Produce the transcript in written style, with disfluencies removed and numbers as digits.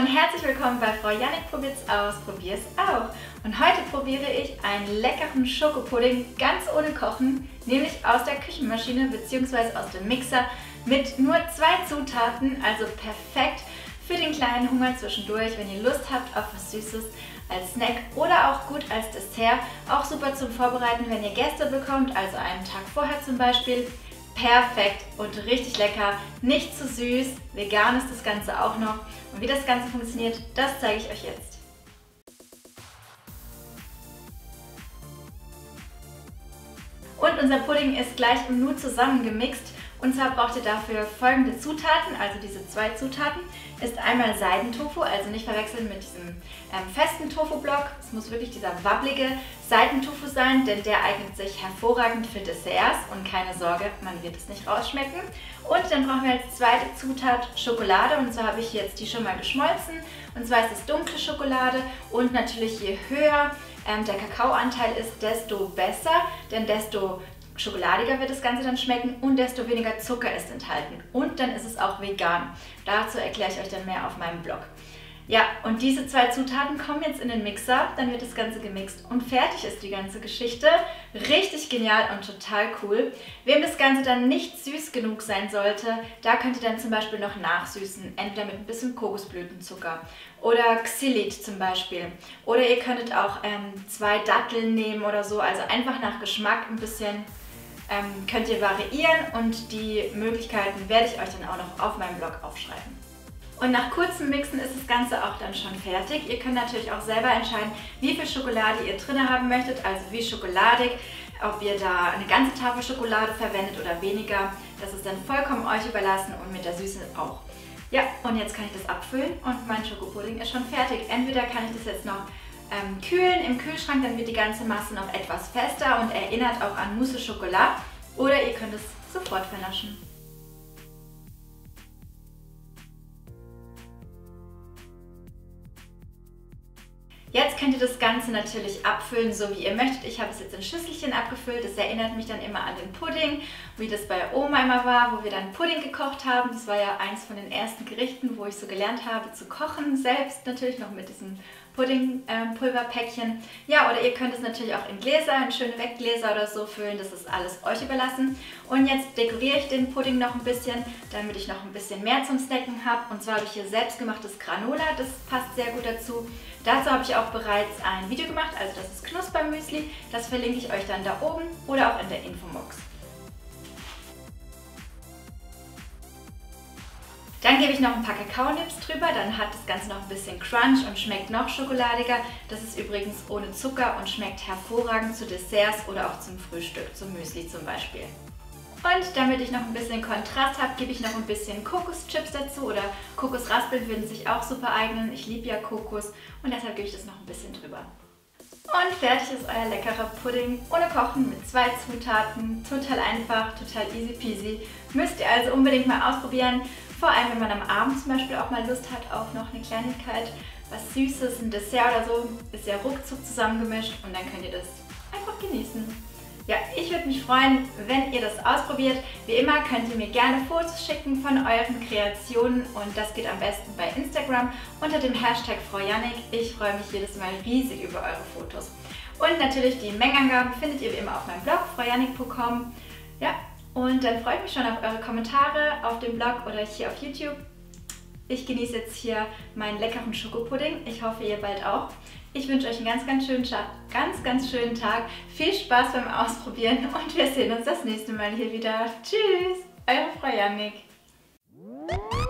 und herzlich willkommen bei Frau Jannik probiert's aus, probier's auch. Und heute probiere ich einen leckeren Schokopudding ganz ohne Kochen, nämlich aus der Küchenmaschine bzw. aus dem Mixer mit nur 2 Zutaten, also perfekt für den kleinen Hunger zwischendurch, wenn ihr Lust habt auf was Süßes als Snack oder auch gut als Dessert. Auch super zum Vorbereiten, wenn ihr Gäste bekommt, also einen Tag vorher zum Beispiel. Perfekt und richtig lecker, nicht zu süß, vegan ist das Ganze auch noch. Und wie das Ganze funktioniert, das zeige ich euch jetzt. Und unser Pudding ist gleich im Nu zusammengemixt. Und zwar braucht ihr dafür folgende Zutaten, also diese 2 Zutaten. Ist einmal Seidentofu, also nicht verwechseln mit diesem festen Tofu-Block. Es muss wirklich dieser wabbelige Seidentofu sein, denn der eignet sich hervorragend für Desserts. Und keine Sorge, man wird es nicht rausschmecken. Und dann brauchen wir als zweite Zutat Schokolade. Und zwar habe ich jetzt die schon mal geschmolzen. Und zwar ist es dunkle Schokolade. Und natürlich je höher der Kakaoanteil ist, desto besser, denn desto schokoladiger wird das Ganze dann schmecken und desto weniger Zucker ist enthalten. Und dann ist es auch vegan. Dazu erkläre ich euch dann mehr auf meinem Blog. Ja, und diese 2 Zutaten kommen jetzt in den Mixer, dann wird das Ganze gemixt und fertig ist die ganze Geschichte. Richtig genial und total cool. Wem das Ganze dann nicht süß genug sein sollte, da könnt ihr dann zum Beispiel noch nachsüßen, entweder mit ein bisschen Kokosblütenzucker oder Xylit zum Beispiel. Oder ihr könntet auch 2 Datteln nehmen oder so, also einfach nach Geschmack ein bisschen könnt ihr variieren und die Möglichkeiten werde ich euch dann auch noch auf meinem Blog aufschreiben. Und nach kurzem Mixen ist das Ganze auch dann schon fertig. Ihr könnt natürlich auch selber entscheiden, wie viel Schokolade ihr drin haben möchtet, also wie schokoladig, ob ihr da eine ganze Tafel Schokolade verwendet oder weniger. Das ist dann vollkommen euch überlassen und mit der Süße auch. Ja, und jetzt kann ich das abfüllen und mein Schokopudding ist schon fertig. Entweder kann ich das jetzt noch kühlen im Kühlschrank, dann wird die ganze Masse noch etwas fester und erinnert auch an Mousse Chocolat. Oder ihr könnt es sofort vernaschen. Jetzt könnt ihr das Ganze natürlich abfüllen, so wie ihr möchtet. Ich habe es jetzt in Schüsselchen abgefüllt. Das erinnert mich dann immer an den Pudding, wie das bei Oma immer war, wo wir dann Pudding gekocht haben. Das war ja eins von den ersten Gerichten, wo ich so gelernt habe zu kochen. Selbst natürlich noch mit diesem Puddingpulverpäckchen. Ja, oder ihr könnt es natürlich auch in Gläser, in schöne Weggläser oder so füllen. Das ist alles euch überlassen. Und jetzt dekoriere ich den Pudding noch ein bisschen, damit ich noch ein bisschen mehr zum Snacken habe. Und zwar habe ich hier selbstgemachtes Granola. Das passt sehr gut dazu. Dazu habe ich auch bereits ein Video gemacht, also das ist Knuspermüsli. Das verlinke ich euch dann da oben oder auch in der Infobox. Dann gebe ich noch ein paar Kakaonips drüber, dann hat das Ganze noch ein bisschen Crunch und schmeckt noch schokoladiger. Das ist übrigens ohne Zucker und schmeckt hervorragend zu Desserts oder auch zum Frühstück, zum Müsli zum Beispiel. Und damit ich noch ein bisschen Kontrast habe, gebe ich noch ein bisschen Kokoschips dazu oder Kokosraspeln würden sich auch super eignen. Ich liebe ja Kokos und deshalb gebe ich das noch ein bisschen drüber. Und fertig ist euer leckerer Pudding ohne Kochen mit 2 Zutaten. Total einfach, total easy peasy. Müsst ihr also unbedingt mal ausprobieren. Vor allem, wenn man am Abend zum Beispiel auch mal Lust hat auf noch eine Kleinigkeit, was Süßes, ein Dessert oder so, ist ja ruckzuck zusammengemischt und dann könnt ihr das einfach genießen. Ja, ich würde mich freuen, wenn ihr das ausprobiert. Wie immer könnt ihr mir gerne Fotos schicken von euren Kreationen und das geht am besten bei Instagram unter dem Hashtag Frau Jannik. Ich freue mich jedes Mal riesig über eure Fotos. Und natürlich die Mengenangaben findet ihr wie immer auf meinem Blog fraujannik.com. Ja, und dann freue ich mich schon auf eure Kommentare auf dem Blog oder hier auf YouTube. Ich genieße jetzt hier meinen leckeren Schokopudding. Ich hoffe, ihr bald auch. Ich wünsche euch einen ganz schönen Tag. Viel Spaß beim Ausprobieren und wir sehen uns das nächste Mal hier wieder. Tschüss, eure Frau Jannik.